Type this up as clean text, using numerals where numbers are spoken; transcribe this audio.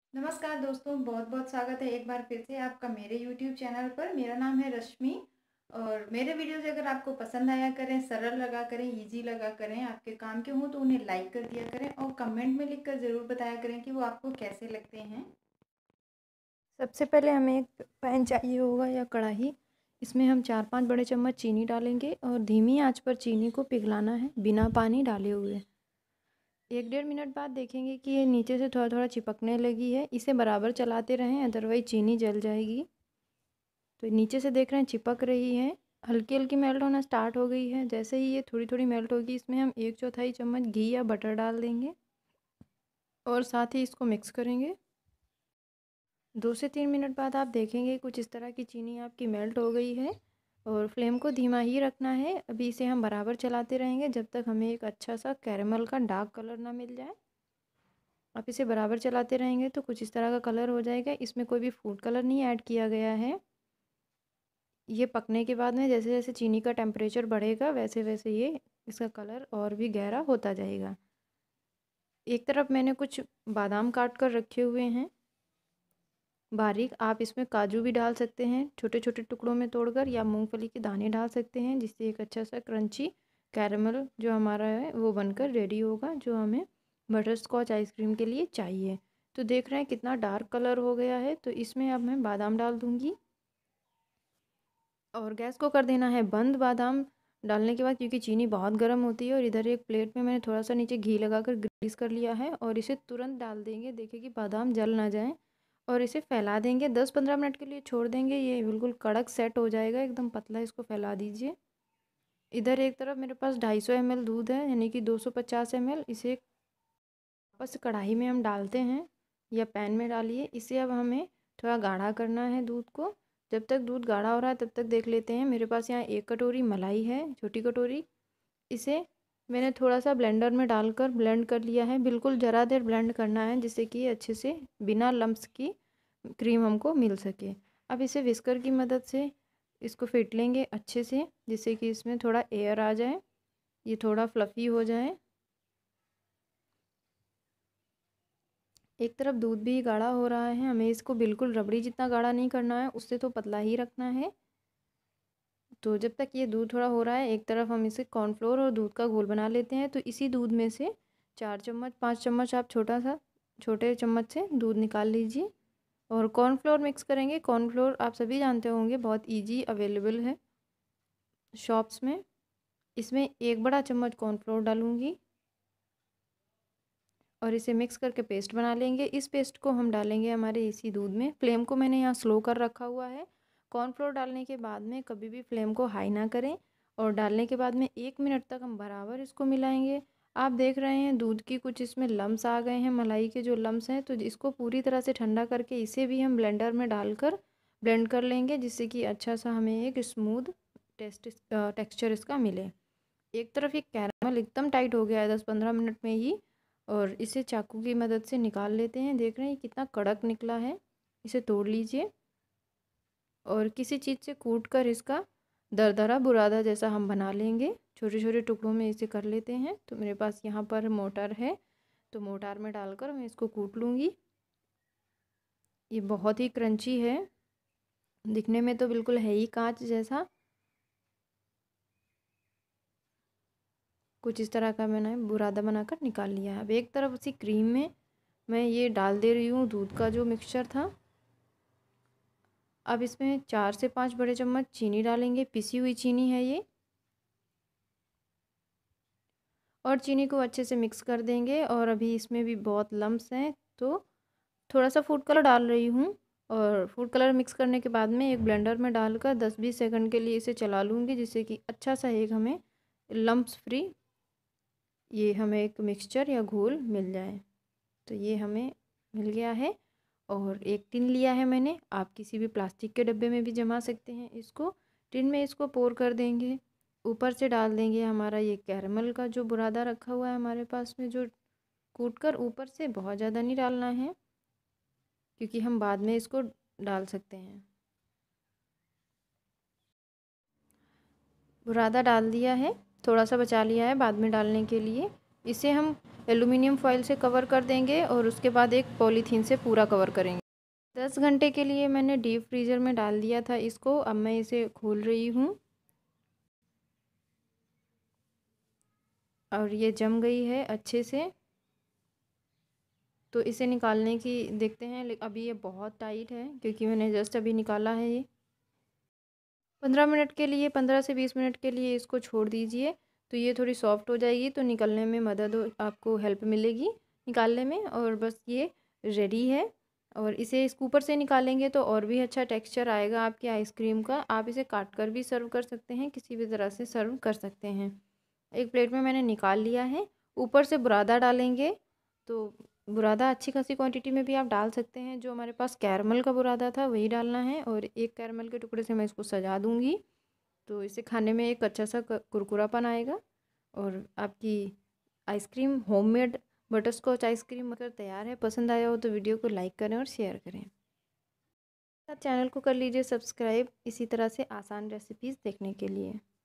नमस्कार दोस्तों, बहुत बहुत स्वागत है एक बार फिर से आपका मेरे यूट्यूब चैनल पर। मेरा नाम है रश्मि और मेरे वीडियोज़ अगर आपको पसंद आया करें, सरल लगा करें, इजी लगा करें, आपके काम के हों तो उन्हें लाइक कर दिया करें और कमेंट में लिखकर ज़रूर बताया करें कि वो आपको कैसे लगते हैं। सबसे पहले हमें एक पैन चाहिए होगा या कढ़ाई। इसमें हम 4-5 बड़े चम्मच चीनी डालेंगे और धीमी आंच पर चीनी को पिघलाना है बिना पानी डाले हुए। 1-1.5 मिनट बाद देखेंगे कि ये नीचे से थोड़ा थोड़ा चिपकने लगी है। इसे बराबर चलाते रहें, अदरवाइज चीनी जल जाएगी। तो नीचे से देख रहे हैं चिपक रही है, हल्की हल्की मेल्ट होना स्टार्ट हो गई है। जैसे ही ये थोड़ी थोड़ी मेल्ट होगी, इसमें हम 1/4 चम्मच घी या बटर डाल देंगे और साथ ही इसको मिक्स करेंगे। 2 से 3 मिनट बाद आप देखेंगे कुछ इस तरह की चीनी आपकी मेल्ट हो गई है और फ्लेम को धीमा ही रखना है। अभी इसे हम बराबर चलाते रहेंगे जब तक हमें एक अच्छा सा कैरेमल का डार्क कलर ना मिल जाए। आप इसे बराबर चलाते रहेंगे तो कुछ इस तरह का कलर हो जाएगा। इसमें कोई भी फूड कलर नहीं ऐड किया गया है। ये पकने के बाद में जैसे जैसे चीनी का टेम्परेचर बढ़ेगा वैसे वैसे ये इसका कलर और भी गहरा होता जाएगा। एक तरफ मैंने कुछ बादाम काट कर रखे हुए हैं बारीक। आप इसमें काजू भी डाल सकते हैं छोटे छोटे टुकड़ों में तोड़कर, या मूंगफली के दाने डाल सकते हैं, जिससे एक अच्छा सा क्रंची कैरेमल जो हमारा है वो बनकर रेडी होगा, जो हमें बटर स्कॉच आइसक्रीम के लिए चाहिए। तो देख रहे हैं कितना डार्क कलर हो गया है। तो इसमें अब मैं बादाम डाल दूँगी और गैस को कर देना है बंद। बादाम डालने के बाद, क्योंकि चीनी बहुत गर्म होती है, और इधर एक प्लेट में मैंने थोड़ा सा नीचे घी लगाकर ग्रीस कर लिया है और इसे तुरंत डाल देंगे। देखिए कि बादाम जल ना जाए और इसे फैला देंगे। 10-15 मिनट के लिए छोड़ देंगे। ये बिल्कुल कड़क सेट हो जाएगा, एकदम पतला इसको फैला दीजिए। इधर एक तरफ मेरे पास 250 ml दूध है, यानी कि 250 ml। इसे वापस कढ़ाई में हम डालते हैं या पैन में डालिए। इसे अब हमें थोड़ा गाढ़ा करना है दूध को। जब तक दूध गाढ़ा हो रहा है तब तक देख लेते हैं। मेरे पास यहाँ 1 कटोरी मलाई है, छोटी कटोरी। इसे मैंने थोड़ा सा ब्लेंडर में डालकर ब्लेंड कर लिया है। बिल्कुल ज़रा देर ब्लेंड करना है जिससे कि अच्छे से बिना लम्प्स की क्रीम हमको मिल सके। अब इसे विस्कर की मदद से इसको फेंट लेंगे अच्छे से, जिससे कि इसमें थोड़ा एयर आ जाए, ये थोड़ा फ्लफ़ी हो जाए। एक तरफ दूध भी गाढ़ा हो रहा है, हमें इसको बिल्कुल रबड़ी जितना गाढ़ा नहीं करना है, उससे तो पतला ही रखना है। तो जब तक ये दूध थोड़ा हो रहा है, एक तरफ हम इसे कॉर्नफ्लोर और दूध का घोल बना लेते हैं। तो इसी दूध में से 4 चम्मच 5 चम्मच आप छोटे चम्मच से दूध निकाल लीजिए और कॉर्नफ्लोर मिक्स करेंगे। कॉर्नफ्लोर आप सभी जानते होंगे, बहुत ईजी अवेलेबल है शॉप्स में। इसमें 1 बड़ा चम्मच कॉर्नफ्लोर डालूँगी और इसे मिक्स करके पेस्ट बना लेंगे। इस पेस्ट को हम डालेंगे हमारे इसी दूध में। फ्लेम को मैंने यहाँ स्लो कर रखा हुआ है। कॉर्नफ्लोर डालने के बाद में कभी भी फ्लेम को हाई ना करें और डालने के बाद में 1 मिनट तक हम बराबर इसको मिलाएंगे। आप देख रहे हैं दूध की कुछ इसमें लम्स आ गए हैं, मलाई के जो लम्स हैं। तो इसको पूरी तरह से ठंडा करके इसे भी हम ब्लेंडर में डालकर ब्लेंड कर लेंगे, जिससे कि अच्छा सा हमें एक स्मूथ टेक्स्चर इसका मिले। एक तरफ ये कैरमल एकदम टाइट हो गया है 10-15 मिनट में ही, और इसे चाकू की मदद से निकाल लेते हैं। देख रहे हैं कितना कड़क निकला है। इसे तोड़ लीजिए और किसी चीज़ से कूट कर इसका दरदरा बुरादा जैसा हम बना लेंगे। छोटे छोटे टुकड़ों में इसे कर लेते हैं। तो मेरे पास यहाँ पर मोटर है, तो मोटार में डालकर मैं इसको कूट लूँगी। ये बहुत ही क्रंची है, दिखने में तो बिल्कुल है ही कांच जैसा। कुछ इस तरह का मैंने बुरादा बनाकर निकाल लिया है। अब एक तरफ उसी क्रीम में मैं ये डाल दे रही हूँ दूध का जो मिक्सचर था। अब इसमें 4 से 5 बड़े चम्मच चीनी डालेंगे, पिसी हुई चीनी है ये, और चीनी को अच्छे से मिक्स कर देंगे। और अभी इसमें भी बहुत लम्स हैं, तो थोड़ा सा फूड कलर डाल रही हूँ। और फूड कलर मिक्स करने के बाद में एक ब्लेंडर में डालकर 10-20 सेकंड के लिए इसे चला लूँगी, जिससे कि अच्छा सा एक हमें लम्प्स फ्री ये हमें एक मिक्सचर या घोल मिल जाए। तो ये हमें मिल गया है। और एक टिन लिया है मैंने, आप किसी भी प्लास्टिक के डब्बे में भी जमा सकते हैं इसको। टिन में इसको पोर कर देंगे, ऊपर से डाल देंगे हमारा ये कैरमल का जो बुरादा रखा हुआ है हमारे पास में, जो कूट कर। ऊपर से बहुत ज़्यादा नहीं डालना है, क्योंकि हम बाद में इसको डाल सकते हैं। बुरादा डाल दिया है, थोड़ा सा बचा लिया है बाद में डालने के लिए। इसे हम एल्युमिनियम फॉइल से कवर कर देंगे और उसके बाद एक पॉलीथीन से पूरा कवर करेंगे। 10 घंटे के लिए मैंने डीप फ्रीज़र में डाल दिया था इसको। अब मैं इसे खोल रही हूँ और ये जम गई है अच्छे से। तो इसे निकालने की देखते हैं, लेकिन अभी ये बहुत टाइट है क्योंकि मैंने जस्ट अभी निकाला है ये। 15 मिनट के लिए, 15 से 20 मिनट के लिए इसको छोड़ दीजिए, तो ये थोड़ी सॉफ्ट हो जाएगी, तो निकलने में मदद हो, आपको हेल्प मिलेगी निकालने में। और बस ये रेडी है। और इसे स्कूपर से निकालेंगे तो और भी अच्छा टेक्सचर आएगा आपकी आइसक्रीम का। आप इसे काट कर भी सर्व कर सकते हैं, किसी भी तरह से सर्व कर सकते हैं। एक प्लेट में मैंने निकाल लिया है। ऊपर से बुरादा डालेंगे, तो बुरादा अच्छी खासी क्वांटिटी में भी आप डाल सकते हैं। जो हमारे पास कैरमल का बुरादा था वही डालना है, और एक कैरमल के टुकड़े से मैं इसको सजा दूंगी, तो इसे खाने में एक अच्छा सा कुरकुरापन आएगा। और आपकी आइसक्रीम, होममेड बटरस्कॉच आइसक्रीम अगर तैयार है। पसंद आया हो तो वीडियो को लाइक करें और शेयर करें। चैनल को कर लीजिए सब्सक्राइब इसी तरह से आसान रेसिपीज़ देखने के लिए।